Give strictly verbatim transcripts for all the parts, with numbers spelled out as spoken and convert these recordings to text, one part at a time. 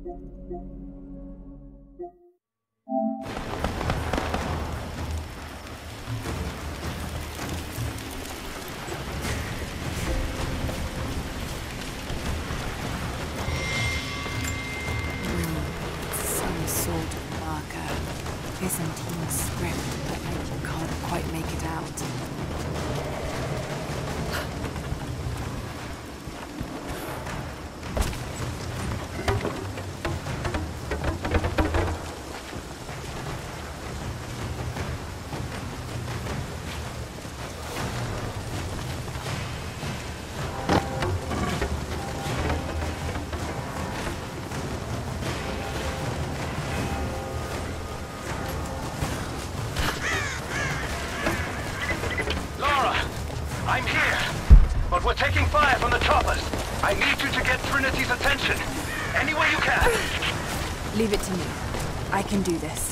Byzantine script, but I can't quite make it out. I'm here, but we're taking fire from the choppers. I need you to get Trinity's attention. Any way you can. Leave it to me. I can do this.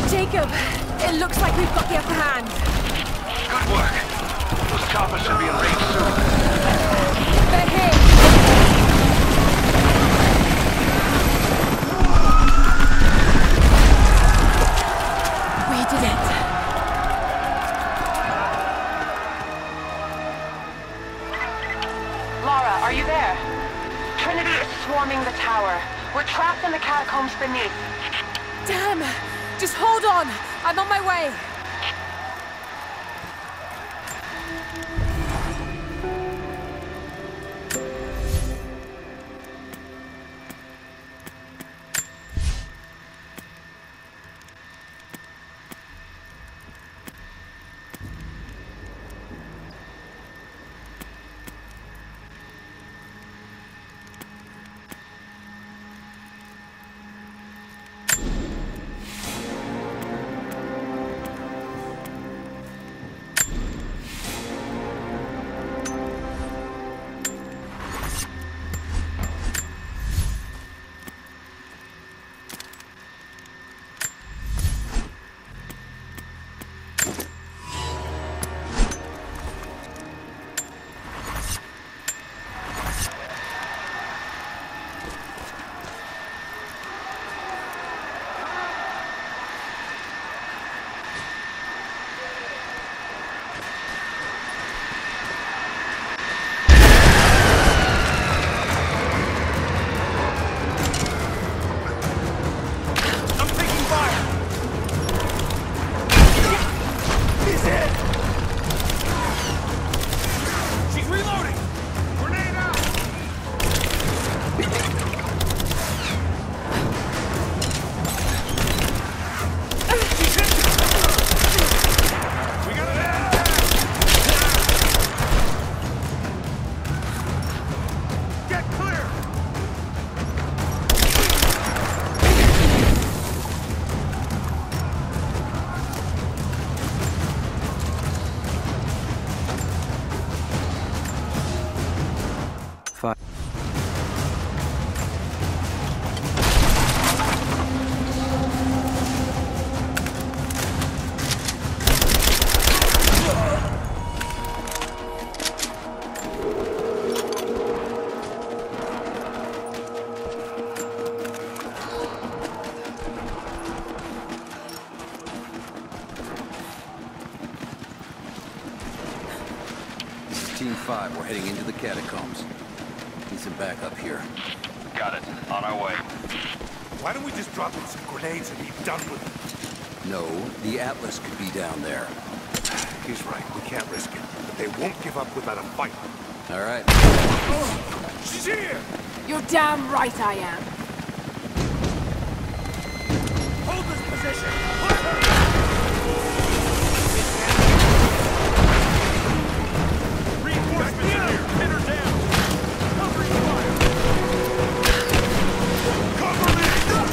Jacob, it looks like we've got the upper hand. Good work. Those choppers should be in range soon. They're here. We did it. Lara, are you there? Trinity is swarming the tower. We're trapped in the catacombs beneath. Damn! Just hold on! I'm on my way! Team five, we're heading into the catacombs. Need some backup here. Got it. On our way. Why don't we just drop in some grenades and be done with it? No, the Atlas could be down there. He's right. We can't risk it. But they won't give up without a fight. All right. Oh, she's here! You're damn right I am. Hold this position! Hold her! Reinforcements in here! Pin her down! Covering fire! Cover me!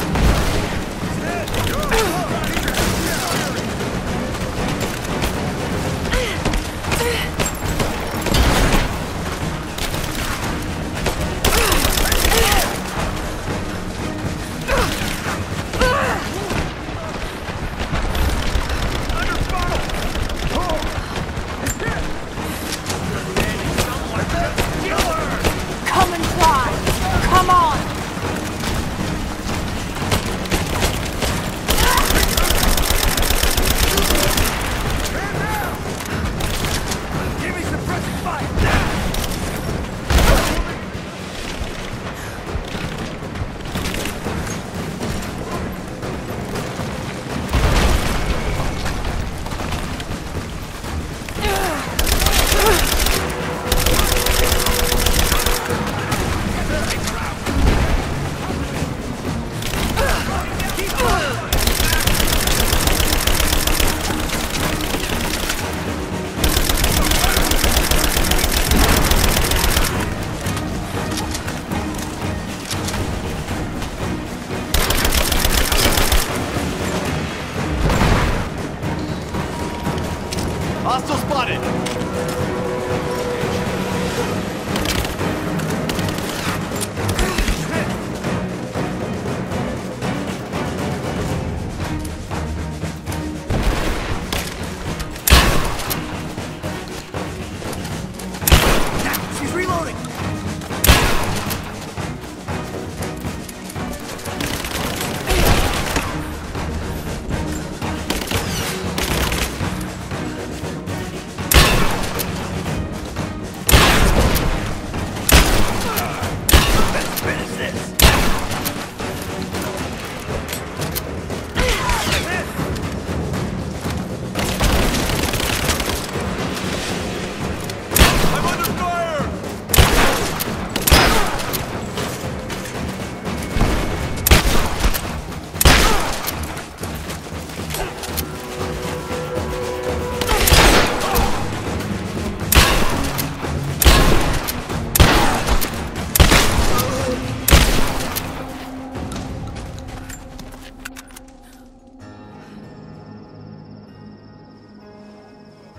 Hostile spotted!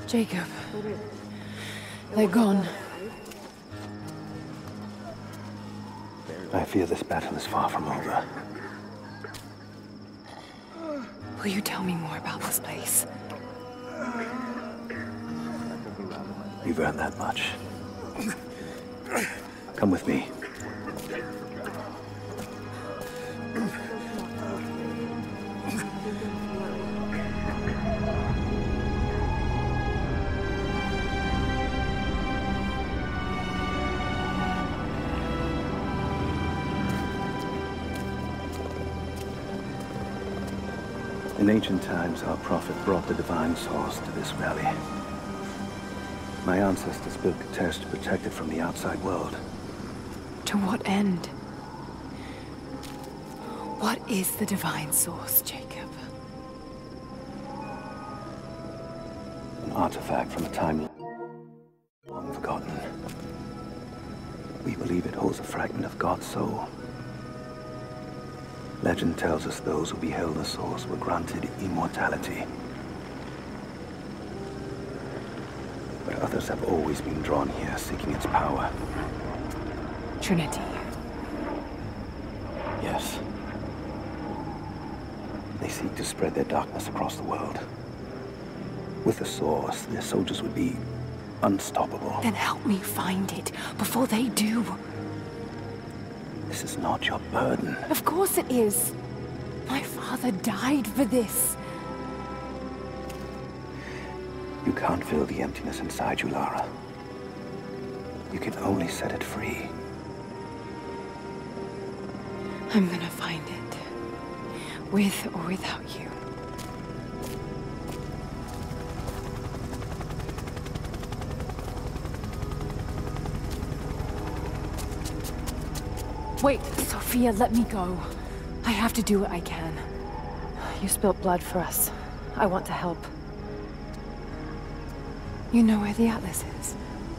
Jacob. They're gone. I fear this battle is far from over. Will you tell me more about this place? You've earned that much. Come with me. In ancient times, our prophet brought the divine source to this valley. My ancestors built the test to protect it from the outside world. To what end? What is the divine source, Jacob? An artifact from a time long forgotten. We believe it holds a fragment of God's soul. Legend tells us those who beheld the source were granted immortality. But others have always been drawn here, seeking its power. Trinity. Yes. They seek to spread their darkness across the world. With the source, their soldiers would be unstoppable. Then help me find it before they do. This is not your burden. Of course it is. My father died for this. You can't fill the emptiness inside you, Lara. You can only set it free. I'm gonna find it. With or without you. Wait, Sophia, let me go. I have to do what I can. You spilled blood for us. I want to help. You know where the Atlas is?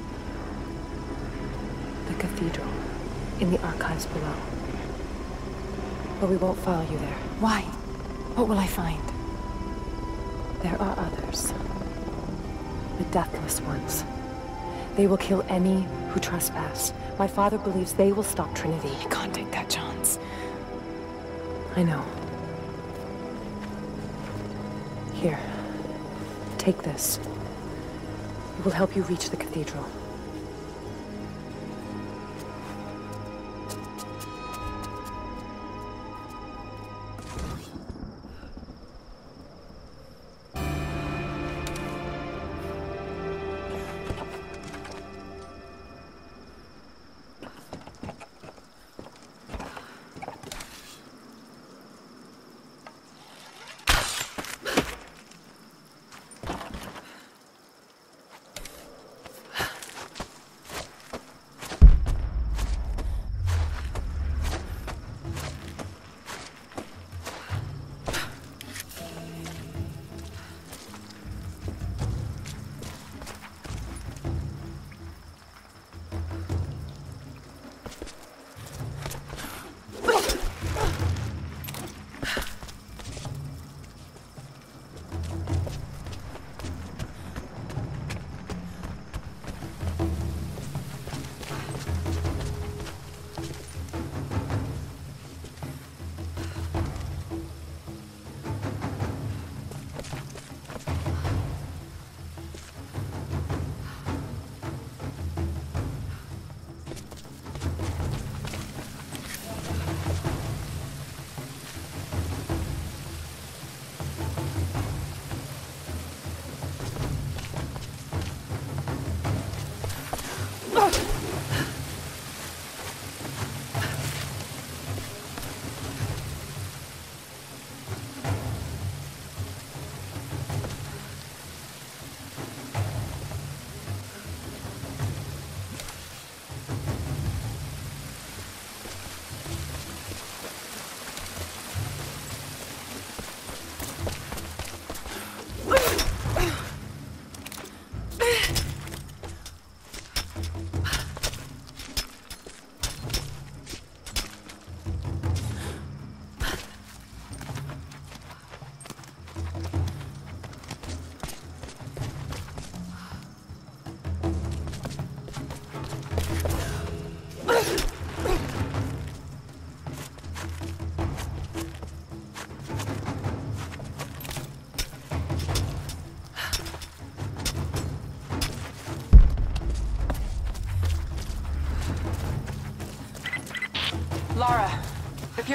The cathedral. In the archives below. But we won't follow you there. Why? What will I find? There are others. The deathless ones. They will kill any who trespass. My father believes they will stop Trinity. I can't take that chance. I know. Here. Take this. It will help you reach the cathedral.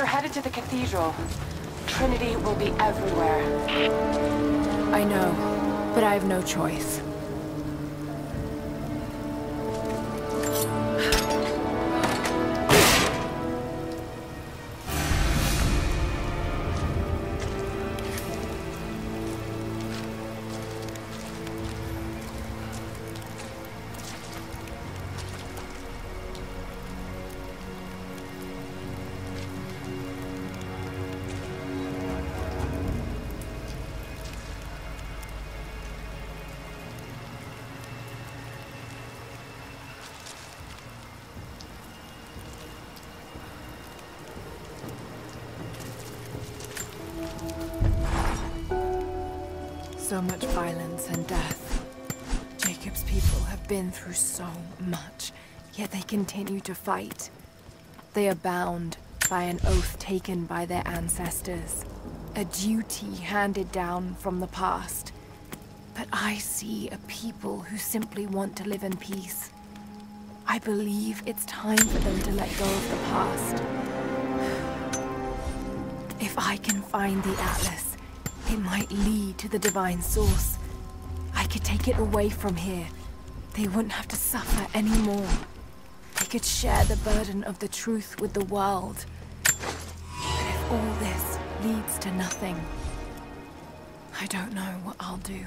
you're headed to the cathedral, Trinity will be everywhere. I know, but I have no choice. So much violence and death. Jacob's people have been through so much, yet they continue to fight. They are bound by an oath taken by their ancestors, a duty handed down from the past. But I see a people who simply want to live in peace. I believe it's time for them to let go of the past. If I can find the Atlas, it might lead to the divine source. I could take it away from here. They wouldn't have to suffer anymore. They could share the burden of the truth with the world. But if all this leads to nothing, I don't know what I'll do.